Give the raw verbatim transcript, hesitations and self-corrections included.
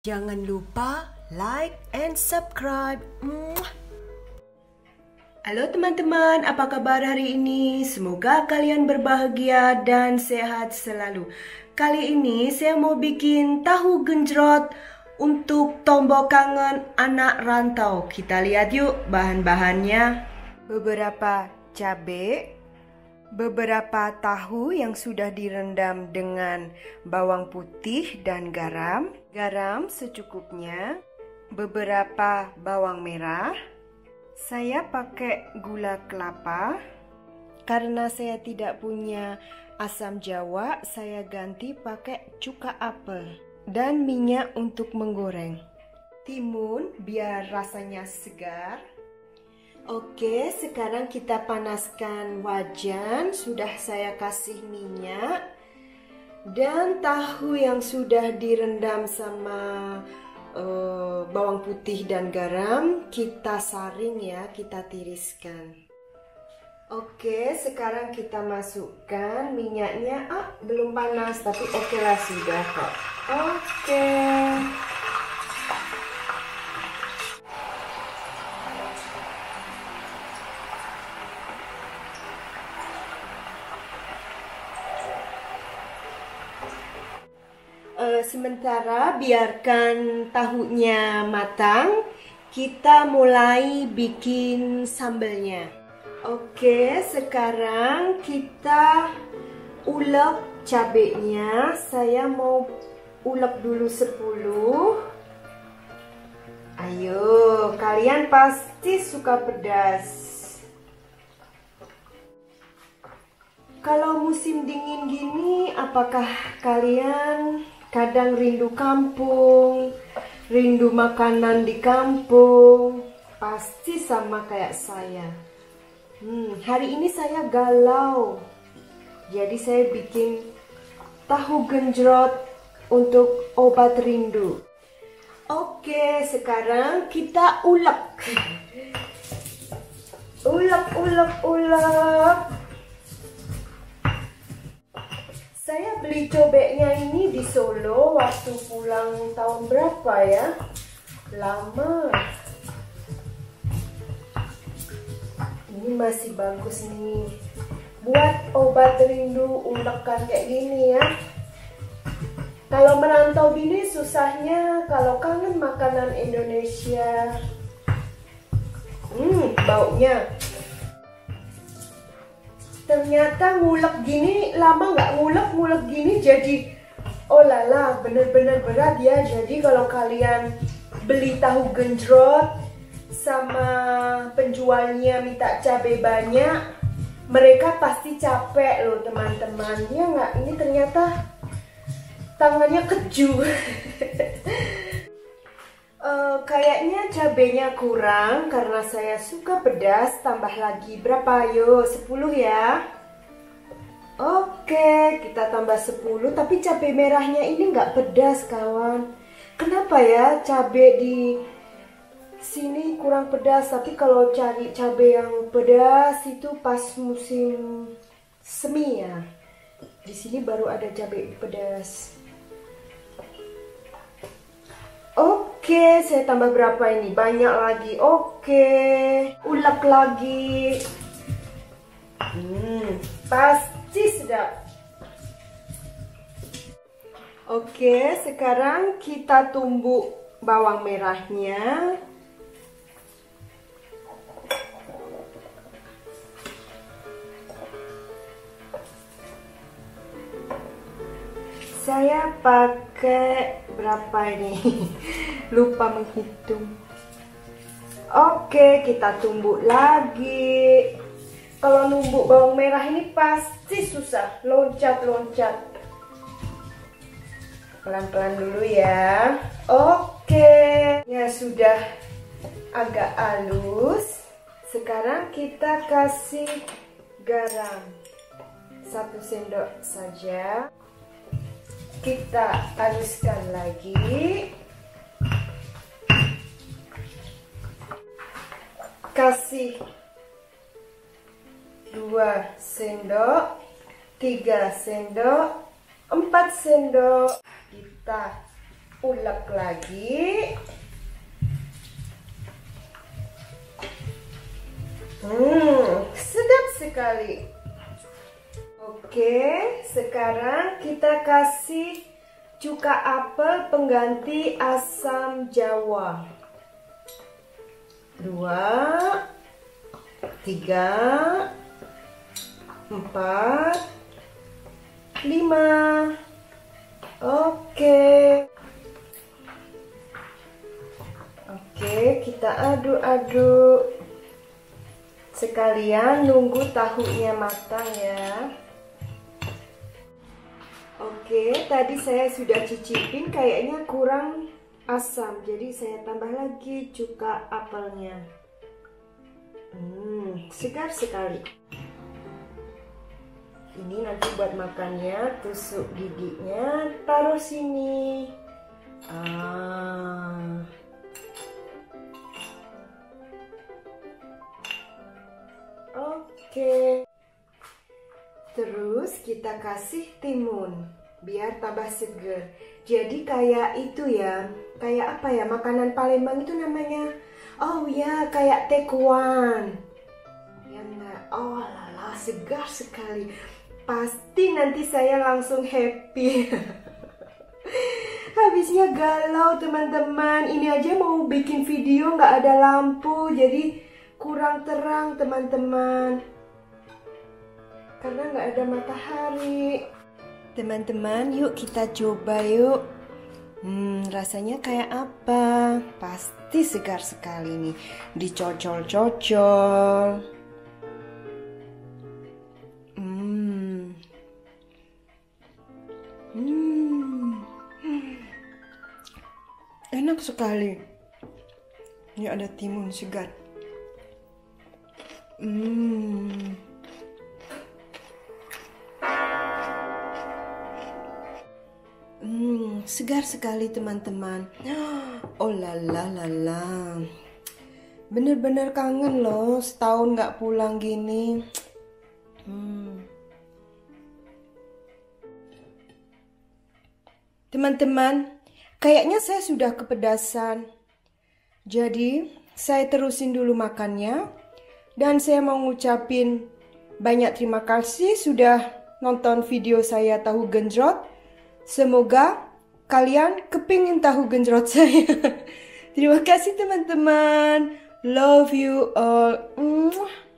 Jangan lupa like and subscribe. Halo teman-teman, apa kabar hari ini? Semoga kalian berbahagia dan sehat selalu. Kali ini saya mau bikin tahu genjrot untuk tombol kangen anak rantau. Kita lihat yuk bahan-bahannya. Beberapa cabai, beberapa tahu yang sudah direndam dengan bawang putih dan garam, garam secukupnya, beberapa bawang merah. Saya pakai gula kelapa. Karena saya tidak punya asam jawa, saya ganti pakai cuka apel. Dan minyak untuk menggoreng. Timun biar rasanya segar. Oke, sekarang kita panaskan wajan. Sudah saya kasih minyak. Dan tahu yang sudah direndam sama uh, bawang putih dan garam, kita saring ya, kita tiriskan. Oke, sekarang kita masukkan minyaknya. Ah, belum panas, tapi oke lah sudah kok. Oke. Uh, sementara biarkan tahunya matang, kita mulai bikin sambelnya. Oke, sekarang kita ulek cabenya. Saya mau ulek dulu sepuluh. Ayo, kalian pasti suka pedas. Kalau musim dingin gini, apakah kalian kadang rindu kampung, rindu makanan di kampung? Pasti sama kayak saya. Hmm, hari ini saya galau. Jadi saya bikin tahu genjrot untuk obat rindu. Oke, sekarang kita ulek. Ulek, ulek, ulek. Saya beli cobeknya ini di Solo waktu pulang tahun berapa ya? Lama. Ini masih bagus nih. Buat obat rindu ulekan kayak gini ya. Kalau merantau gini susahnya kalau kangen makanan Indonesia. Hmm, baunya. Ternyata ngulek gini lama nggak ngulek ngulek gini jadi oh lala bener-bener berat ya. Jadi kalau kalian beli tahu genjrot sama penjualnya minta cabai banyak, mereka pasti capek loh teman-teman. Ya nggak, ini ternyata tangannya keju. Uh, kayaknya cabenya kurang karena saya suka pedas. Tambah lagi berapa? Ayo, sepuluh ya. Oke, kita tambah sepuluh. Tapi cabai merahnya ini nggak pedas kawan. Kenapa ya cabai di sini kurang pedas? Tapi kalau cari cabai yang pedas itu pas musim semi ya. Di sini baru ada cabai pedas. Oke, saya tambah berapa ini? Banyak lagi. Oke, ulek lagi. Hmm, pasti sedap. Oke, sekarang kita tumbuk bawang merahnya. Saya pakai berapa ini? Lupa menghitung. Oke, kita tumbuk lagi. Kalau numbuk bawang merah ini pasti susah, loncat-loncat. Pelan-pelan dulu ya. Oke, ya sudah agak halus. Sekarang kita kasih garam satu sendok saja. Kita haluskan lagi. Kasih dua sendok, tiga sendok, empat sendok. Kita Ulek lagi. Hmm, sedap sekali. Oke, sekarang kita kasih cuka apel pengganti asam jawa. Dua, tiga, empat, lima. Oke. Oke, kita aduk-aduk. Sekalian nunggu tahunya matang ya. Oke, tadi saya sudah cicipin, kayaknya kurang asam, jadi saya tambah lagi cuka apelnya. Hmm, segar sekali. Ini nanti buat makannya, tusuk giginya, taruh sini. Ah. Oke. Terus kita kasih timun biar tambah seger. Jadi kayak itu ya, kayak apa ya, makanan Palembang itu namanya, oh ya, kayak tekuan. Ya enggak, oh lala, segar sekali. Pasti nanti saya langsung happy. Habisnya galau teman-teman. Ini aja mau bikin video nggak ada lampu, jadi kurang terang teman-teman. Karena nggak ada matahari. Teman-teman, yuk kita coba yuk. Hmm, rasanya kayak apa? Pasti segar sekali nih. Dicocol-cocol. Hmm. Hmm. Enak sekali. Ini ada timun segar. Hmm. Hmm, segar sekali teman-teman. Oh lala lala. Bener-bener kangen loh, setahun nggak pulang gini. Hmm. Teman-teman, kayaknya saya sudah kepedasan. Jadi, saya terusin dulu makannya. Dan saya mau ngucapin banyak terima kasih sudah nonton video saya tahu genjrot. Semoga kalian kepingin tahu genjrot saya. Terima kasih teman-teman. Love you all.